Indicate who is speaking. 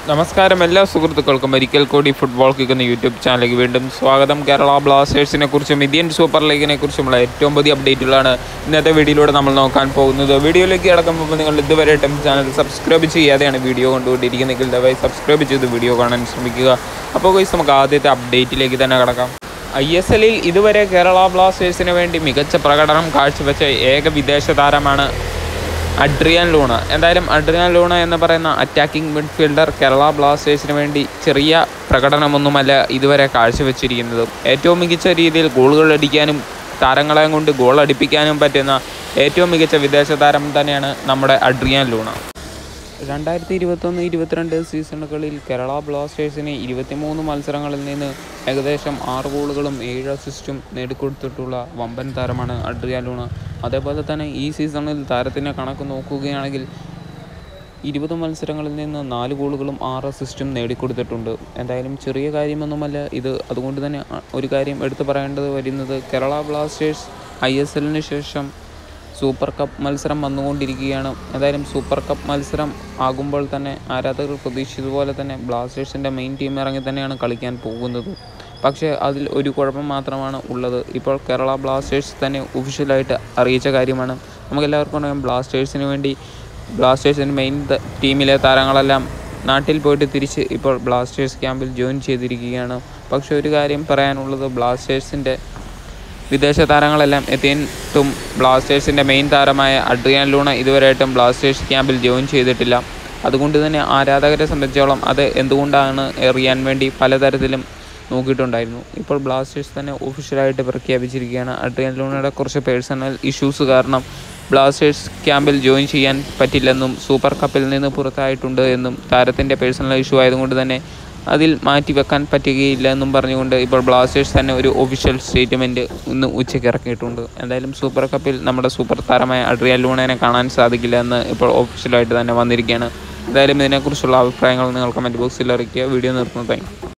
Speaker 1: നമസ്കാരം എല്ലാ സുഹൃത്തുക്കൾക്കും ഒരിക്കൽ കൂടി ഫുട്ബോൾ കിക്ക് എന്ന യൂട്യൂബ് ചാനലിലേക്ക് വീണ്ടും സ്വാഗതം. കേരള ബ്ലാസ്റ്റേഴ്സിനെ കുറിച്ചും ഇന്ത്യൻ സൂപ്പർ ലീഗിനെ കുറിച്ചുമുള്ള ഏറ്റവും പുതിയ അപ്ഡേറ്റുകളാണ് ഇന്നത്തെ വീഡിയോയിലൂടെ നമ്മൾ നോക്കാൻ പോകുന്നത്. വീഡിയോയിലേക്ക് കടക്കുമ്പോൾ നിങ്ങൾ ഇതുവരെയായിട്ടും ചാനൽ സബ്സ്ക്രൈബ് ചെയ്യാതെയാണ് വീഡിയോ കണ്ടുകൊണ്ടിരിക്കുന്നതെങ്കിൽ ദയവായി സബ്സ്ക്രൈബ് ചെയ്ത് വീഡിയോ കാണാൻ ശ്രമിക്കുക. അപ്പോൾ ഗൈസ്, നമുക്ക് ആദ്യത്തെ അപ്ഡേറ്റിലേക്ക് തന്നെ കടക്കാം. ISL ഇതുവരെ കേരള ബ്ലാസ്റ്റേഴ്സിന് വേണ്ടി മികച്ച പ്രകടനം കാഴ്ചവെച്ച ഏക വിദേശ താരമാണ് അഡ്രിയാൻ ലൂണ. എന്തായാലും അഡ്രിയാൻ ലൂണ എന്ന് പറയുന്ന അറ്റാക്കിംഗ് മിഡ്ഫീൽഡർ കേരള ബ്ലാസ്റ്റേഴ്സിന് വേണ്ടി ചെറിയ പ്രകടനമൊന്നുമല്ല ഇതുവരെ കാഴ്ചവെച്ചിരിക്കുന്നത്. ഏറ്റവും മികച്ച രീതിയിൽ ഗോളുകൾ അടിക്കാനും താരങ്ങളെ കൊണ്ട് ഗോൾ അടിപ്പിക്കാനും പറ്റുന്ന ഏറ്റവും മികച്ച വിദേശ താരം തന്നെയാണ് നമ്മുടെ അഡ്രിയാൻ ലൂണ. 2021-22 സീസണുകളിൽ കേരള ബ്ലാസ്റ്റേഴ്സിന് 23 മത്സരങ്ങളിൽ നിന്ന് ഏകദേശം 6 ഗോളുകളും 7 അസിസ്റ്റും നേടിക്കൊടുത്തിട്ടുള്ള വമ്പൻ താരമാണ് അഡ്രിയാൻ ലൂണ. അതേപോലെ തന്നെ ഈ സീസണിൽ താരത്തിൻ്റെ കണക്ക് നോക്കുകയാണെങ്കിൽ 20 മത്സരങ്ങളിൽ നിന്ന് 4 ഗോളുകളും 6 അസിസ്റ്റും നേടിക്കൊടുത്തിട്ടുണ്ട്. എന്തായാലും ചെറിയ കാര്യമൊന്നുമല്ല ഇത്. അതുകൊണ്ട് തന്നെ ഒരു കാര്യം എടുത്തു പറയേണ്ടത് വരുന്നത്, കേരള ബ്ലാസ്റ്റേഴ്സ് ISLന് ശേഷം സൂപ്പർ കപ്പ് മത്സരം വന്നുകൊണ്ടിരിക്കുകയാണ്. എന്തായാലും സൂപ്പർ കപ്പ് മത്സരം ആകുമ്പോൾ തന്നെ ആരാധകർ പ്രതീക്ഷിച്ചതുപോലെ തന്നെ ബ്ലാസ്റ്റേഴ്സിൻ്റെ മെയിൻ ടീം ഇറങ്ങി തന്നെയാണ് കളിക്കാൻ പോകുന്നത്. പക്ഷേ അതിൽ ഒരു കുഴപ്പം മാത്രമാണ് ഉള്ളത്. ഇപ്പോൾ കേരള ബ്ലാസ്റ്റേഴ്സ് തന്നെ ഒഫീഷ്യലായിട്ട് അറിയിച്ച കാര്യമാണ്. നമുക്കെല്ലാവർക്കും അറിയാം, ബ്ലാസ്റ്റേഴ്സിൻ്റെ മെയിൻ ടീമിലെ താരങ്ങളെല്ലാം നാട്ടിൽ പോയിട്ട് തിരിച്ച് ഇപ്പോൾ ബ്ലാസ്റ്റേഴ്സ് ക്യാമ്പിൽ ജോയിൻ ചെയ്തിരിക്കുകയാണ്. പക്ഷേ ഒരു കാര്യം പറയാനുള്ളത്, ബ്ലാസ്റ്റേഴ്സിൻ്റെ വിദേശ താരങ്ങളെല്ലാം എത്തിയിട്ടും ബ്ലാസ്റ്റേഴ്സിൻ്റെ മെയിൻ താരമായ അഡ്രിയാൻ ലൂണ ഇതുവരെയായിട്ടും ബ്ലാസ്റ്റേഴ്സ് ക്യാമ്പിൽ ജോയിൻ ചെയ്തിട്ടില്ല. അതുകൊണ്ട് തന്നെ ആരാധകരെ സംബന്ധിച്ചോളം അത് എന്തുകൊണ്ടാണ് അറിയാൻ വേണ്ടി പലതരത്തിലും നോക്കിയിട്ടുണ്ടായിരുന്നു. ഇപ്പോൾ ബ്ലാസ്റ്റേഴ്സ് തന്നെ ഒഫീഷ്യലായിട്ട് പ്രഖ്യാപിച്ചിരിക്കുകയാണ്, അഡ്രിയാൻ ലൂണയുടെ കുറച്ച് പേഴ്സണൽ ഇഷ്യൂസ് കാരണം ബ്ലാസ്റ്റേഴ്സ് ക്യാമ്പിൽ ജോയിൻ ചെയ്യാൻ പറ്റില്ലെന്നും സൂപ്പർ കപ്പിൽ നിന്ന് പുറത്തായിട്ടുണ്ട് എന്നും താരത്തിൻ്റെ പേഴ്സണൽ ഇഷ്യൂ ആയതുകൊണ്ട് തന്നെ അതിൽ മാറ്റിവെക്കാൻ പറ്റുകയില്ല എന്നും പറഞ്ഞുകൊണ്ട് ഇപ്പോൾ ബ്ലാസ്റ്റേഴ്സ് തന്നെ ഒരു ഒഫീഷ്യൽ സ്റ്റേറ്റ്മെൻറ്റ് ഇന്ന് ഉച്ചയ്ക്ക് ഇറക്കിയിട്ടുണ്ട്. എന്തായാലും സൂപ്പർ കപ്പിൽ നമ്മുടെ സൂപ്പർ താരമായ അഡ്രിയാൻ ലൂണയെ കാണാൻ സാധിക്കില്ല എന്ന് ഇപ്പോൾ ഒഫീഷ്യലായിട്ട് തന്നെ വന്നിരിക്കുകയാണ്. എന്തായാലും ഇതിനെക്കുറിച്ചുള്ള അഭിപ്രായങ്ങൾ നിങ്ങൾ കമൻറ്റ് ബോക്സിൽ അറിയിക്കുക. വീഡിയോ നിർത്തുന്നു. Thank U.